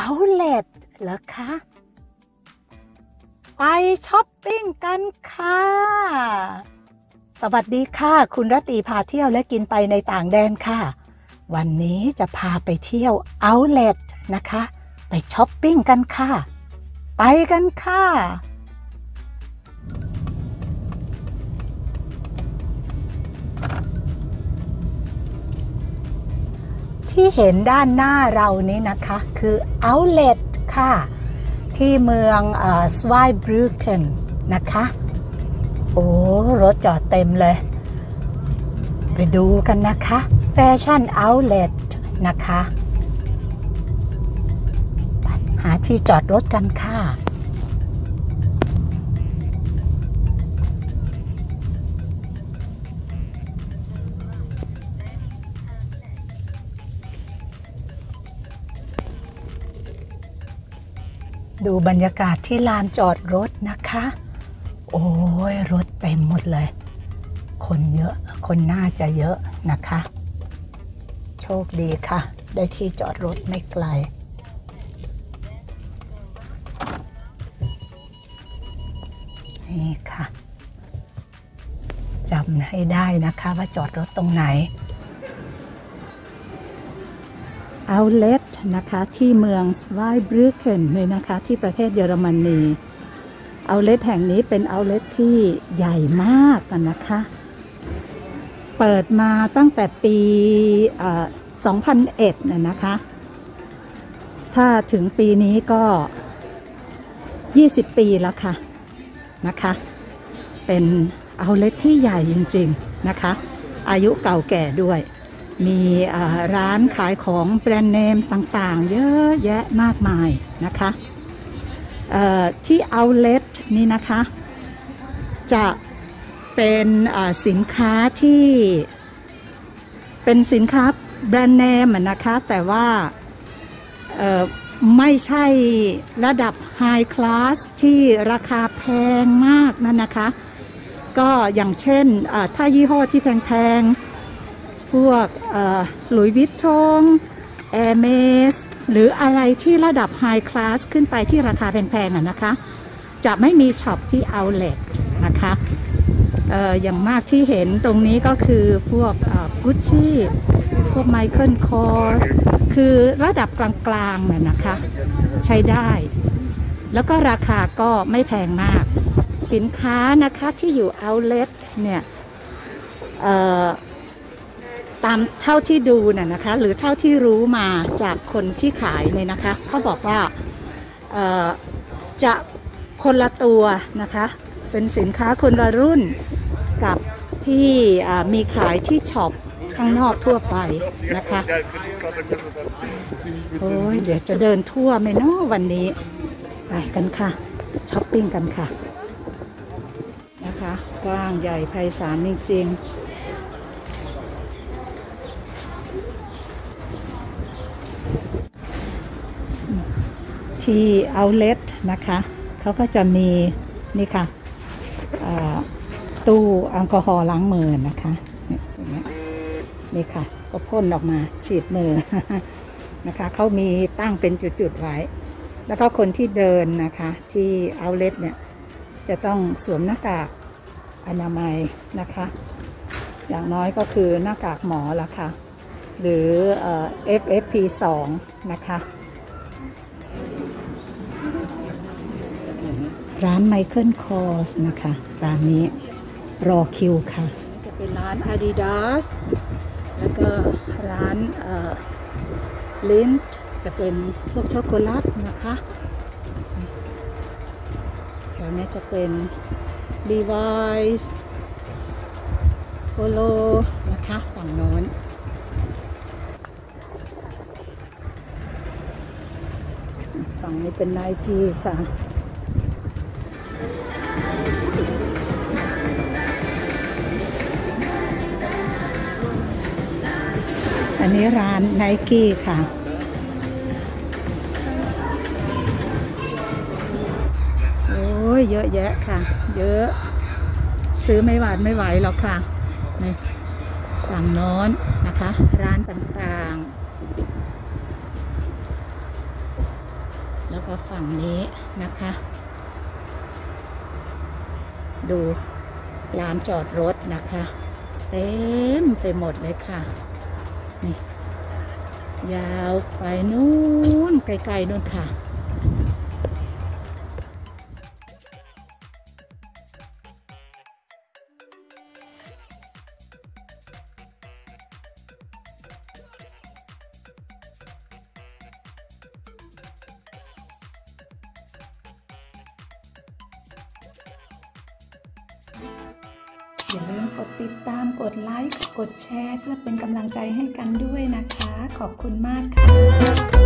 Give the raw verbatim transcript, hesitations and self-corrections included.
outlet เหรอคะไปช้อปปิ้งกันค่ะสวัสดีค่ะคุณรตีพาเที่ยวและกินไปในต่างแดนค่ะวันนี้จะพาไปเที่ยว outlet นะคะไปช้อปปิ้งกันค่ะไปกันค่ะที่เห็นด้านหน้าเรานี้นะคะคือ outlet ค่ะที่เมืองเอ่อ Zweibrücken นะคะโอ้รถจอดเต็มเลยไปดูกันนะคะแฟชั่น outlet นะคะหาที่จอดรถกันค่ะดูบรรยากาศที่ลานจอดรถนะคะโอ้ยรถเต็มหมดเลยคนเยอะคนน่าจะเยอะนะคะโชคดีค่ะได้ที่จอดรถไม่ไกลนี่ค่ะจำให้ได้นะคะว่าจอดรถตรงไหนoutlet นะคะที่เมือง Zweibrücken เลยนะคะที่ประเทศเยอรมนี outlet แห่งนี้เป็น outlet ที่ใหญ่มากนะคะเปิดมาตั้งแต่ปีสองพันเอ็ดน่ะนะคะถ้าถึงปีนี้ก็ยี่สิบปีแล้วค่ะนะคะเป็น outlet ที่ใหญ่จริงๆนะคะอายุเก่าแก่ด้วยมีร้านขายของแบรนด์เนมต่างๆเยอะแยะมากมายนะคะที่ outlet นี่นะคะจะเป็นสินค้าที่เป็นสินค้าแบรนด์เนมนะคะแต่ว่าไม่ใช่ระดับ High Class ที่ราคาแพงมากนั่นนะคะก็อย่างเช่นถ้ายี่ห้อที่แพงๆพวกหลุยส์วิตตงแอร์เมสหรืออะไรที่ระดับ High Class ขึ้นไปที่ราคาแพงๆนะคะจะไม่มีช็อปที่ Outlet นะคะเอ่ออย่างมากที่เห็นตรงนี้ก็คือพวกกุชชี่พวกไมเคิลคอร์สคือระดับกลางๆน่ะนะคะใช้ได้แล้วก็ราคาก็ไม่แพงมากสินค้านะคะที่อยู่ Outlet เนี่ยเอ่อตามเท่าที่ดูน่ะนะคะหรือเท่าที่รู้มาจากคนที่ขายเนี่ยนะคะเขาบอกว่าเอ่อจะคนละตัวนะคะเป็นสินค้าคนละรุ่นกับที่มีขายที่ช็อปข้างนอกทั่วไปนะคะโอ้ยเดี๋ยวจะเดินทั่วไหมเนาะวันนี้ไปกันค่ะช้อปปิ้งกันค่ะนะคะกว้างใหญ่ไพศาลจริงๆที่ Outlet นะคะเขาก็จะมีนี่ค่ะตู้แอลกอฮอล์ล้างมือนะคะนี่ค่ะก็พ่นออกมาฉีดมือนะคะเขามีตั้งเป็นจุดๆไว้แล้วก็คนที่เดินนะคะที่ Outlet เนี่ยจะต้องสวมหน้ากากอนามัยนะคะอย่างน้อยก็คือหน้ากากหมอละค่ะหรือ เอฟ เอฟ พี สอง นะคะร้านไมเคิลคอร์สนะคะร้านนี้รอคิวค่ะจะเป็นร้าน Adidas แล้วก็ร้านลินท์จะเป็นพวกช็อกโกแลตนะคะแถวนี้จะเป็น Levi's Polo นะคะฝั่งโน้นฝั่งนี้เป็น Nike ค่ะอันนี้ร้าน Nike ค่ะโอ้ยเยอะแยะค่ะเยอะซื้อไม่หวาดไม่ไหวหรอกค่ะนี่ฝั่งโน้นนะคะร้านต่างๆแล้วก็ฝั่งนี้นะคะ ดูลานจอดรถนะคะเต็มไปหมดเลยค่ะนี่ยาวไปนู่นไกลๆนู่นค่ะอย่าลืมกดติดตามกดไลค์กดแชร์เพื่อเป็นกำลังใจให้กันด้วยนะคะขอบคุณมากค่ะ